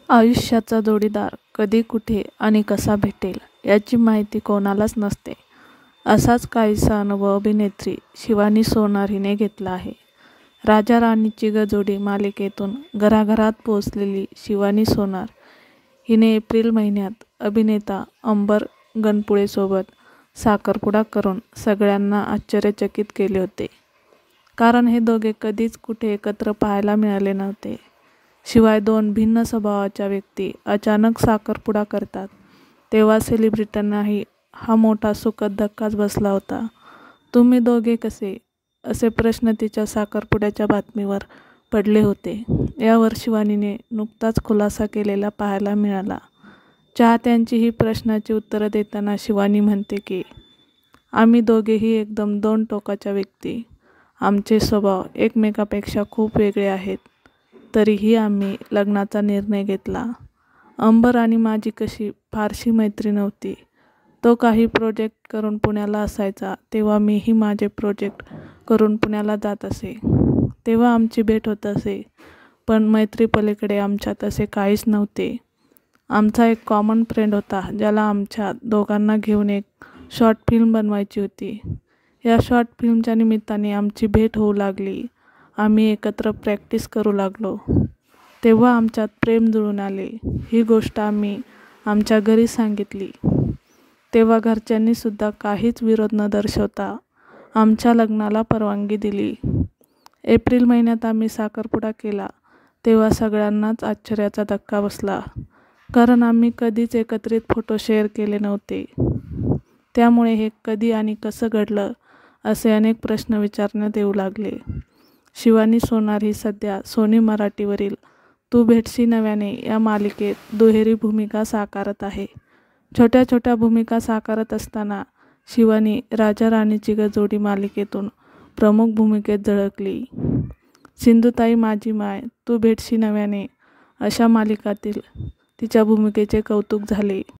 आयुष्याचा जोडीदार कधी, कुठे आणि कसा भेटेल याची माहिती कोणालाच नसते. असाच काहीसा अनुभव अभिनेत्री शिवानी सोनार हिने घेतला आहे. राजा राणीची गजोडी मालिकेतून घराघरात पोहोचलेली शिवानी सोनार हिने एप्रिल महिन्यात अभिनेता अंबर गणपुळेसोबत साखरपुडा करून सगळ्यांना आश्चर्यचकित केले होते. कारण हे दोघे कधीच कुठे एकत्र पाहायला मिळाले नव्हते. शिवाय दोन भिन्न स्वभावाच्या व्यक्ती अचानक साखरपुडा करतात तेव्हा सेलिब्रिटींनाही हा मोठा सुखद धक्काच बसला होता. तुम्ही दोघे कसे, असे प्रश्न तिच्या साखरपुड्याच्या बातमीवर पडले होते. यावर शिवानीने नुकताच खुलासा केलेला पाहायला मिळाला. चाहत्यांची ही प्रश्नाची उत्तरं देताना शिवानी म्हणते की आम्ही दोघेही एकदम दोन टोकाच्या व्यक्ती. आमचे स्वभाव एकमेकापेक्षा खूप वेगळे आहेत. तरीही आम्ही लग्नाचा निर्णय घेतला. अंबर आणि माझी कशी फारशी मैत्री नव्हती. तो काही प्रोजेक्ट करून पुण्याला असायचा तेव्हा मीही माझे प्रोजेक्ट करून पुण्याला जात असे. तेव्हा आमची भेट होत असे. पण मैत्रीपलीकडे आमच्यात असे काहीच नव्हते. आमचा एक कॉमन फ्रेंड होता ज्याला आमच्या दोघांना घेऊन एक शॉर्ट फिल्म बनवायची होती. या शॉर्ट फिल्मच्या निमित्ताने आमची भेट होऊ लागली. आम्ही एकत्र प्रॅक्टिस करू लागलो. तेव्हा आमच्यात प्रेम जुळून आले. ही गोष्ट आम्ही आमच्या घरी सांगितली. तेव्हा घरच्यांनीसुद्धा काहीच विरोध न दर्शवता आमच्या लग्नाला परवानगी दिली. एप्रिल महिन्यात आम्ही साखरपुडा केला तेव्हा सगळ्यांनाच आश्चर्याचा धक्का बसला. कारण आम्ही कधीच एकत्रित फोटो शेअर केले नव्हते. त्यामुळे हे कधी आणि कसं घडलं असे अनेक प्रश्न विचारण्यात येऊ लागले. शिवानी सोनार ही सध्या सोनी मराठीवरील तू भेटशी नव्याने या मालिकेत दुहेरी भूमिका साकारत आहे. छोट्या छोट्या भूमिका साकारत असताना शिवानी राजा राणीची गजोडी मालिकेतून प्रमुख भूमिकेत झळकली. सिंधुताई माझी माय, तू भेटशी नव्याने अशा मालिकातील तिच्या भूमिकेचे कौतुक झाले.